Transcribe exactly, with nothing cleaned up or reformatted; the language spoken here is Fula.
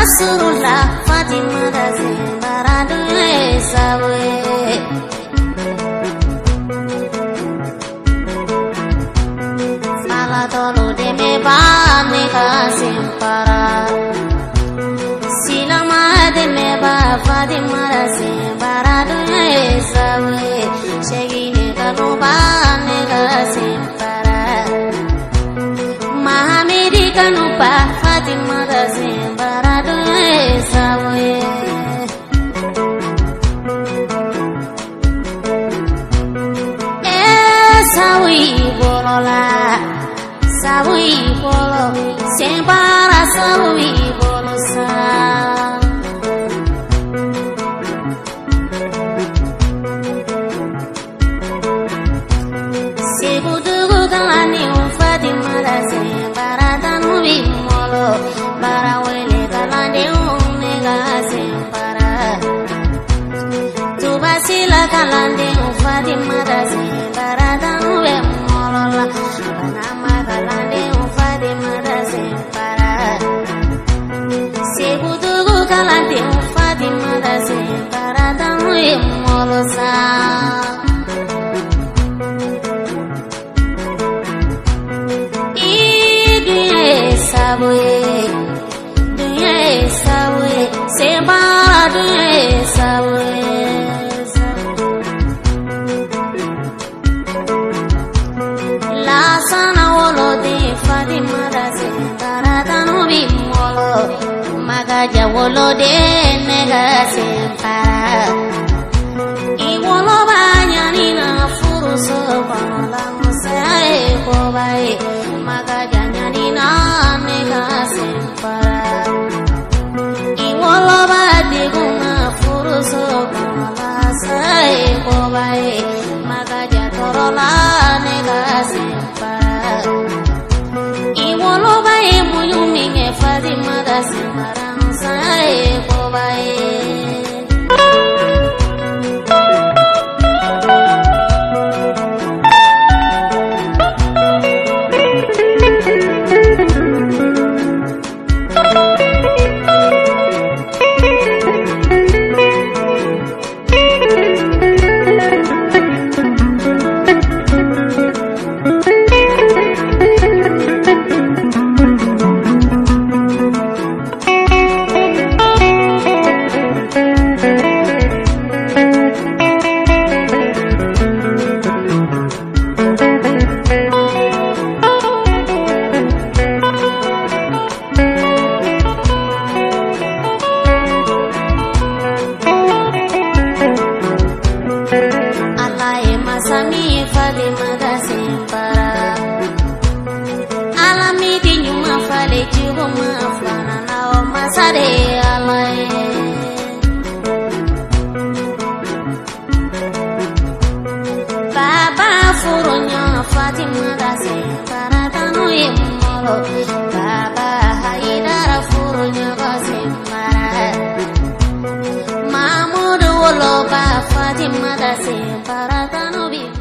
Rasulullah Fatima da Zimbara Sawe Sala tolo de me ba me ka Zimbara Silama de me ba Fatima da Zimbara Sawe Shegini ka ruba me ka Zimbara Mahamidi ka nupa Fatima da Zimbara Sawe Sawi bolola, sawi bolo, sembara sawi bolo sa. Segudugu kalani Fatima da sembara tanu bimolo, bara wele kalani unega sembara. Tuba sila kalani Fatima da sembara. Panama kalande Fatima da Zimbara Segudugu kalande Fatima da Zimbara Damu molosa Iduye sabwe Duye sabwe Zimbara duye sabwe Sana wolo de Fatima da Zimbara tanu bimolo Magaja wolo de nega Zimbara Iwolo banyani na furuso Panola musae kobai Magaja nyani na nega Zimbara Iwolo badigu na furuso Panola sae kobai Magaja torola nega Zimbara Iwolo bae muyuminge Fatima da Zimbara sae kobai Fatima da Zimbara Alami di nyuma fale jigo mafana na o masare alai Baba furunya Fatima da Zimbara tanu imolo Baba Haidara furunya Zimbara Mahmud wolo ba Fatima da Zimbara tanu